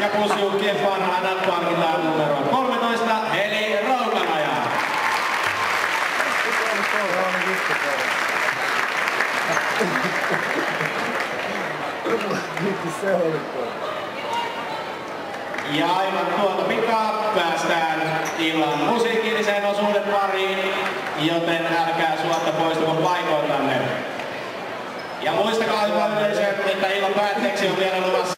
ja Pussihukkien parhaana palkitaan numero 13 eli Roukanaja. Ja aivan tuota pikaa päästään illan musiikilliseen osuuden pariin, joten älkää suotta poistuko paikoiltanne. Ja muistakaa hyvä yleisö, että illan päätteeksi on vielä luvassa